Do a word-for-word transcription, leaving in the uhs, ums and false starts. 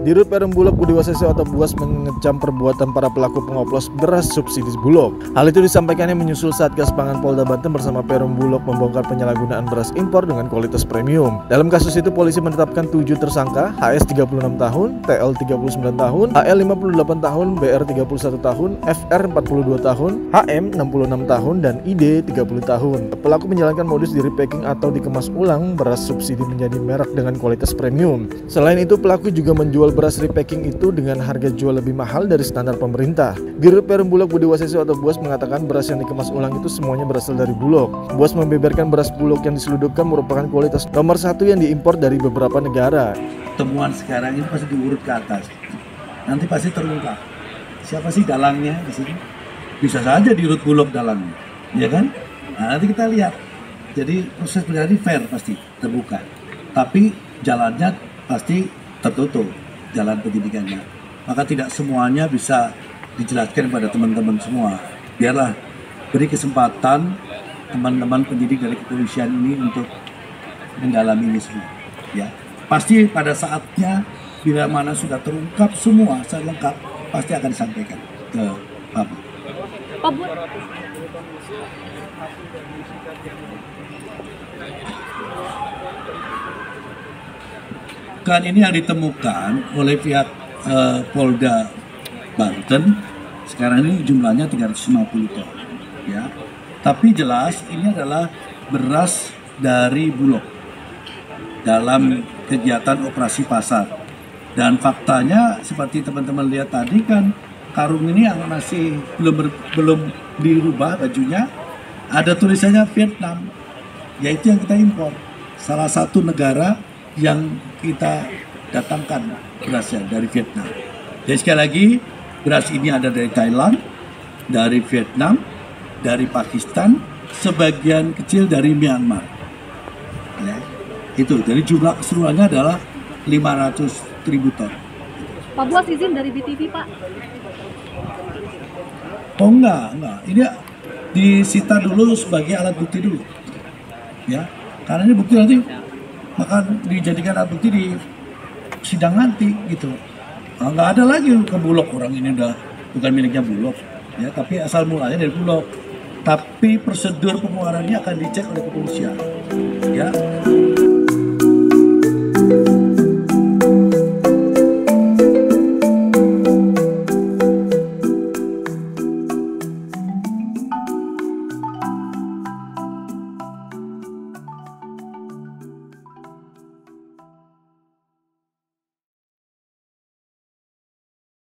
Dirut Perum Bulog Budi Waseso atau Buas mengecam perbuatan para pelaku pengoplos beras subsidi Bulog. Hal itu disampaikannya menyusul Satgas Pangan Polda Banten bersama Perum Bulog membongkar penyalahgunaan beras impor dengan kualitas premium. Dalam kasus itu polisi menetapkan tujuh tersangka, H S tiga puluh enam tahun, T L tiga puluh sembilan tahun, H L lima puluh delapan tahun, B R tiga puluh satu tahun, F R empat puluh dua tahun, H M enam puluh enam tahun, dan I D tiga puluh tahun. Pelaku menjalankan modus di repacking atau dikemas ulang beras subsidi menjadi merek dengan kualitas premium. Selain itu, pelaku juga menjual beras repacking itu dengan harga jual lebih mahal dari standar pemerintah. Dirut Perum Bulog Budi Waseso atau Buas mengatakan beras yang dikemas ulang itu semuanya berasal dari Bulog. Buas membeberkan beras Bulog yang diseludupkan merupakan kualitas nomor satu yang diimpor dari beberapa negara. Temuan sekarang ini pasti diurut ke atas. Nanti pasti terungkap. Siapa sih dalangnya di sini? Bisa saja dirut Bulog dalangnya, ya kan? Nah, nanti kita lihat. Jadi proses berarti fair pasti terbuka. Tapi jalannya pasti tertutup, jalan penyidikannya. Maka tidak semuanya bisa dijelaskan pada teman-teman semua. Biarlah beri kesempatan teman-teman penyidik dari kepolisian ini untuk mendalami ini semua. Ya, pasti pada saatnya bila mana sudah terungkap semua secara lengkap pasti akan disampaikan ke publik. Pak Bu. Kan ini yang ditemukan oleh pihak uh, Polda Banten sekarang ini jumlahnya tiga ratus lima puluh ton, ya. Tapi jelas ini adalah beras dari Bulog dalam kegiatan operasi pasar. Dan faktanya seperti teman-teman lihat tadi kan karung ini yang masih belum ber, belum dirubah bajunya ada tulisannya Vietnam, yaitu yang kita impor. Salah satu negara yang kita datangkan berasnya dari Vietnam. Jadi sekali lagi beras ini ada dari Thailand, dari Vietnam, dari Pakistan, sebagian kecil dari Myanmar. Ya, itu. Jadi jumlah keseluruhannya adalah lima ratus ribu ton. Pak Buas izin dari B T V, Pak? Oh enggak, enggak. Ini disita dulu sebagai alat bukti dulu. Ya, karena ini bukti nanti maka dijadikan alat bukti di sidang nanti gitu. Nah, nggak ada lagi ke Bulog, orang ini udah bukan miliknya Bulog, ya, tapi asal mulanya dari Bulog. Tapi prosedur pengeluarannya akan dicek oleh kepolisian, ya.